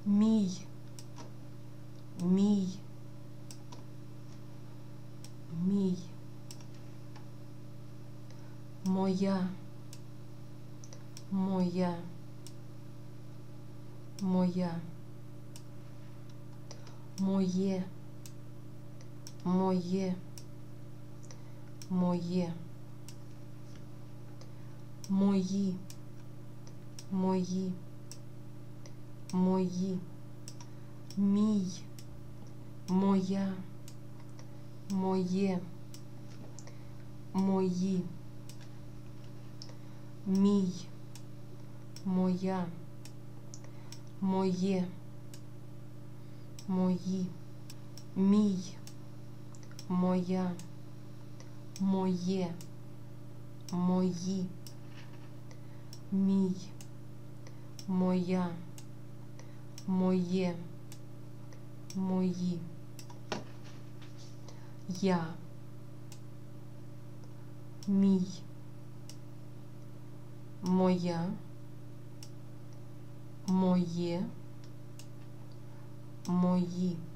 мій, мій, мій, моя, моя, моя, моє, моє, моє, мої, мої, мої, мій, моя, моє, мої, мій, моя, моє, мої, мій, моя, моє, мої, мій, моя, моє, мої, я, мій, моя, моє, мої.